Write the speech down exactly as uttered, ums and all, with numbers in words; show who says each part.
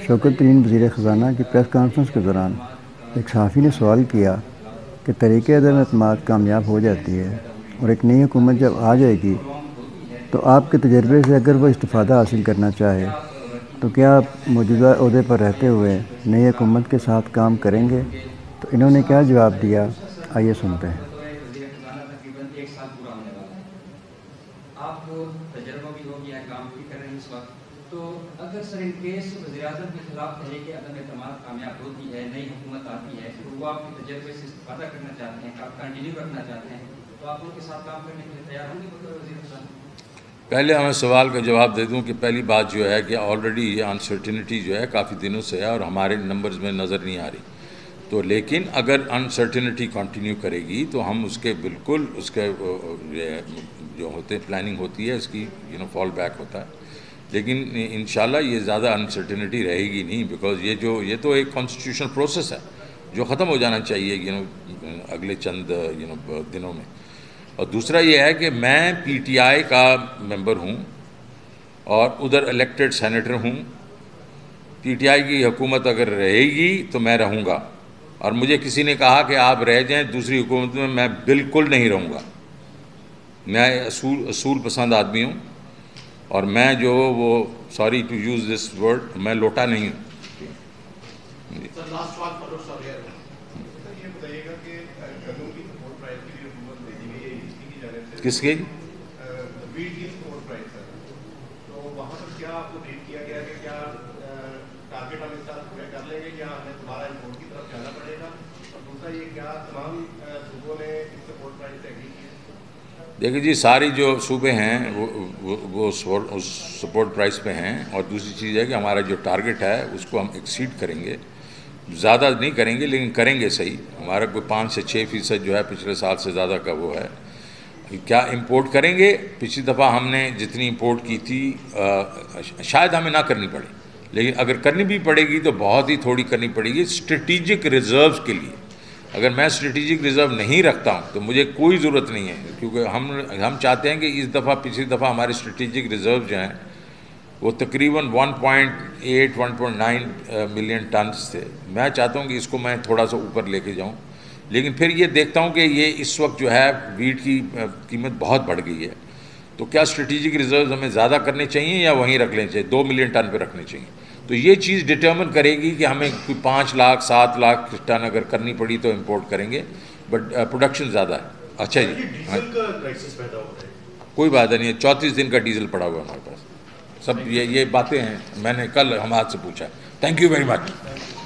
Speaker 1: شوکت ترین وزیر خزانہ کی پریس کانفرنس کے دوران ایک صحافی نے سوال کیا کہ طریقۂ عدم اعتماد کامیاب ہو جاتی ہے اور ایک نئی حکومت جب آ جائے گی تو آپ کے تجربے سے اگر وہ استفادہ حاصل کرنا چاہے تو کیا آپ موجودہ عہدے پر رہتے ہوئے نئی حکومت کے ساتھ کام کریں گے؟ تو انہوں نے کیا جواب دیا، آئیے سنتے ہیں۔
Speaker 2: آپ کو تجربہ بھی ہو گیا ہے، کام بھی کر رہے ہیں اس وقت، تو اگر سر ان کیس وزیر اعظم کے خلاف تحریک عدم اعتماد کامیاب ہوتی ہے، نئی حکومت آتی ہے، تو وہ آپ کے تجربے سے استفادہ کرنا چاہتے ہیں، آپ کنٹینیو رکھنا چاہتے ہیں، تو آپ ان کے ساتھ کام کرنے کے لیے تیار ہوں گے وزیر اعظم؟
Speaker 3: پہلے ہمیں سوال کا جواب دے دوں کہ پہلی بات جو ہے کہ آلریڈی یہ انسرٹنٹی جو ہے کافی دنوں سے ہے اور ہمارے نمبرز میں نظر نہیں آ رہی، تو لیکن اگر انسرٹنٹی کنٹینیو کرے گی تو ہم اس کے بالکل اس کے جو ہوتے پلاننگ ہوتی ہے اس کی یو نو فال بیک ہوتا ہے، لیکن انشاءاللہ یہ زیادہ انسرٹنٹی رہے گی نہیں، بیکاز یہ جو یہ تو ایک کانسٹیٹیوشنل پروسیس ہے جو ختم ہو جانا چاہیے یو نو اگلے چند یو نو دنوں میں۔ اور دوسرا یہ ہے کہ میں پی ٹی آئی کا ممبر ہوں اور ادھر الیکٹڈ سینیٹر ہوں، پی ٹی آئی کی حکومت اگر رہے گی تو میں رہوں گا، اور مجھے کسی نے کہا کہ آپ رہ جائیں دوسری حکومت میں، میں بالکل نہیں رہوں گا۔ میں اصول اصول پسند آدمی ہوں، اور میں جو وہ sorry to use this word میں لوٹا نہیں ہوں۔ کس کے؟ دیکھیں جی، ساری جو صوبے ہیں وہ وہ سپورٹ پرائس پہ ہیں، اور دوسری چیز ہے کہ ہمارا جو ٹارگٹ ہے اس کو ہم ایکسیڈ کریں گے، زیادہ نہیں کریں گے لیکن کریں گے صحیح۔ ہمارا کوئی پانچ سے چھ فیصد جو ہے پچھلے سال سے زیادہ کا وہ ہے۔ کیا امپورٹ کریں گے؟ پچھلی دفعہ ہم نے جتنی امپورٹ کی تھی شاید ہمیں نہ کرنی پڑے، لیکن اگر کرنی بھی پڑے گی تو بہت ہی تھوڑی کرنی پڑے گی اسٹریٹجک ریزروز کے لیے۔ اگر میں اسٹریٹجک ریزرو نہیں رکھتا ہوں تو مجھے کوئی ضرورت نہیں ہے، کیونکہ ہم ہم چاہتے ہیں کہ اس دفعہ پچھلی دفعہ ہمارے اسٹریٹجک ریزرو جو ہیں وہ تقریباً one point eight one point nine million tons تھے۔ میں چاہتا ہوں کہ اس کو میں تھوڑا سا اوپر لے کے جاؤں، لیکن پھر یہ دیکھتا ہوں کہ یہ اس وقت جو ہے ویٹ کی قیمت بہت بڑھ گئی ہے، تو کیا اسٹریٹجک ریزروز ہمیں زیادہ کرنے چاہیے یا وہیں رکھ لیں چاہیے، دو ملین ٹن پہ رکھنے چاہیے؟ تو یہ چیز ڈٹرمن کرے گی کہ ہمیں کوئی پانچ لاکھ سات لاکھ ٹن اگر کرنی پڑی تو امپورٹ کریں گے، بٹ پروڈکشن زیادہ ہے۔ اچھا جی، کوئی بات نہیں ہے، چونتیس دن کا ڈیزل پڑا ہوا ہے ہمارے پاس، سب یہ یہ باتیں ہیں، میں نے کل حماد سے پوچھا۔ Thank you very much.